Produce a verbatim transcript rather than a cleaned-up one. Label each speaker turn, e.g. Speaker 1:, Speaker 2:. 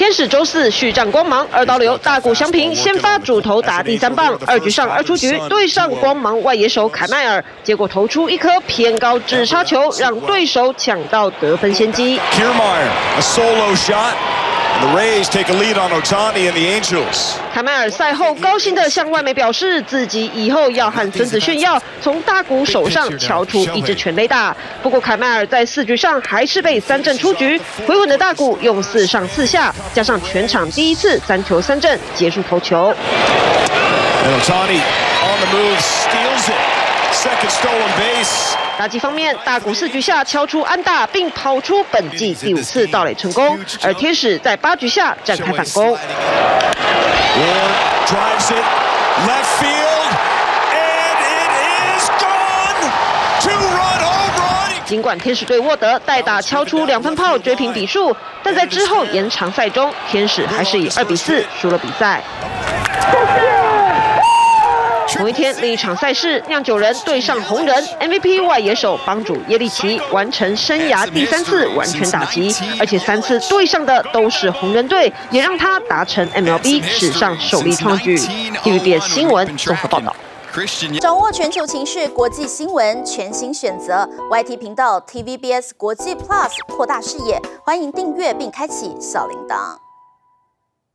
Speaker 1: 天使周四续战光芒，二刀流大谷翔平先发主投打第三棒，二局上二出局，对上光芒外野手凯迈尔，结果投出一颗偏高直杀球，让对手抢到得分先机。
Speaker 2: Kiermaier, a solo shot. The Rays take a lead on Ohtani and the Angels.
Speaker 1: 凯迈尔赛后高兴地向外媒表示，自己以后要和孙子炫耀，从大谷手上敲出一支全垒打。不过凯迈尔在四局上还是被三振出局，回稳的大谷用四上四下，加上全场第一次三球三振结束投球。
Speaker 2: And Ohtani on the move steals it. Second stolen base.
Speaker 1: 打击方面，大谷四局下敲出安打，并跑出本季第五次盗垒成功。而天使在八局下展开反攻。
Speaker 2: Ward drives it left field, and it is gone. Two-run home run.
Speaker 1: 尽管天使队沃德代打敲出两分炮追平比数，但在之后延长赛中，天使还是以二比四输了比赛。同一天，另一场赛事，酿酒人对上红人 ，M V P 外野手帮主耶利奇完成生涯第三次完全打击，而且三次对上的都是红人队，也让他达成 M L B 史上首例创举。T V B S 新闻综合报道。
Speaker 3: 掌握全球情势、国际新闻，全新选择 Y T 频道 T V B S 国际 Plus， 扩大视野。欢迎订阅并开启小铃铛。